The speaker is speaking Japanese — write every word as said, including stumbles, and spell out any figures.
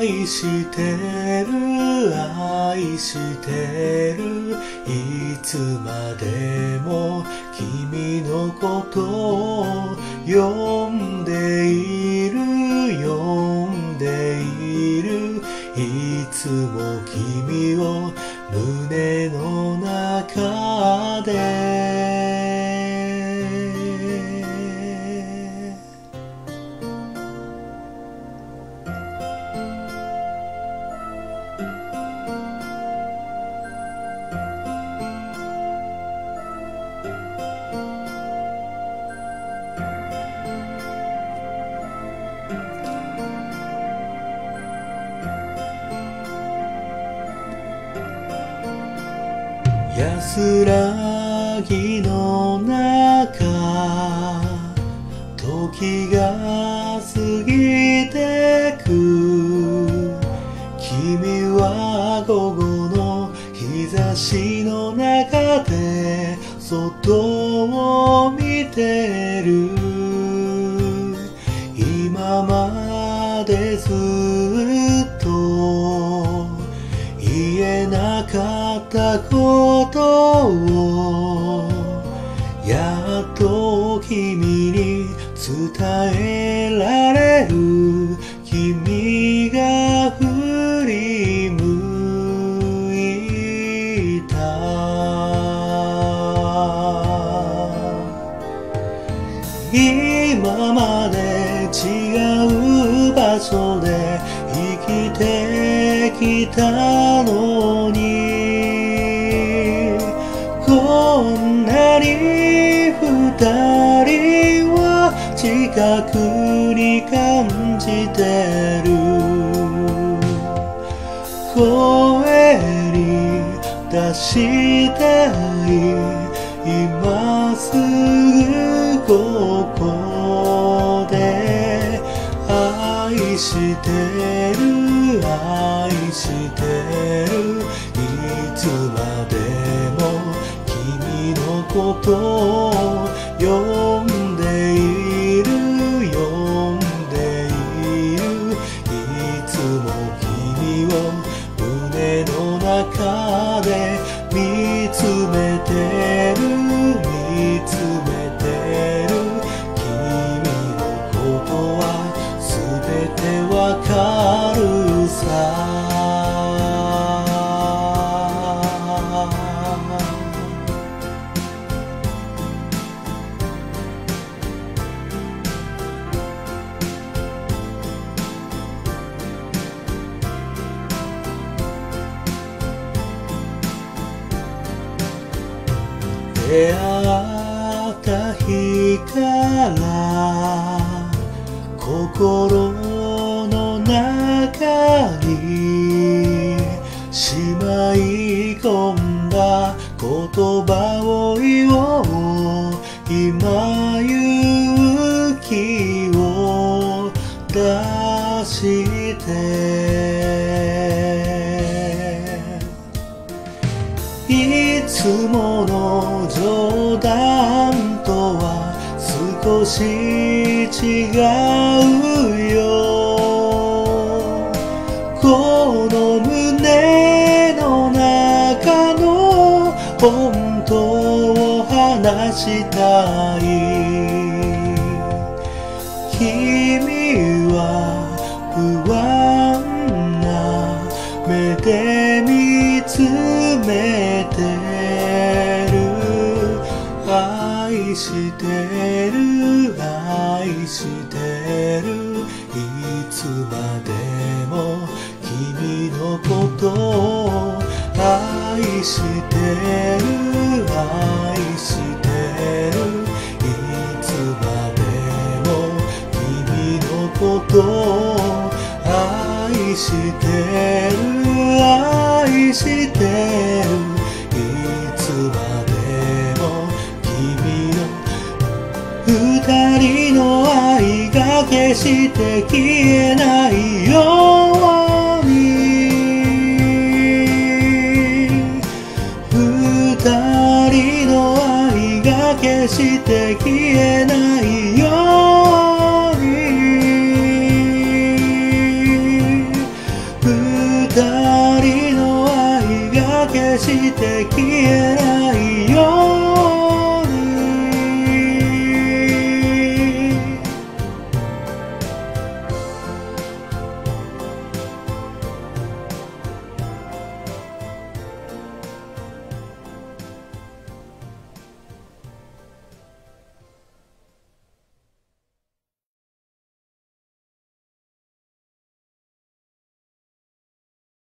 愛してる愛してるいつまでも君のことを呼んでいる呼んでいるいつも君を胸の中で安らぎの中時が過ぎてく君は午後の日差しの中で外を見てる今までずっと言えなかったことをやっと君に伝えられる君が振り向いた今まで違う場所で生きてきたのにこんなに二人は近くに感じてる声に出したい今すぐここで愛してる愛してるいつまでも君のことを呼んでいる呼んでいるいつも君を胸の中で見つめてる見つめてる君のことは全てわかるさ出会った日から心の中にしまい込んだ言葉を言おう今勇気を出していつもの冗談とは少し違うよこの胸の中の本当を話したい君は不安な目で見つめてる愛してる愛してるいつまでも君のことを愛してる愛してるいつまでも君のことを愛してる愛してるいつまでも君の二人の愛が決して消えないように二人の愛が決して消えないようにて消えな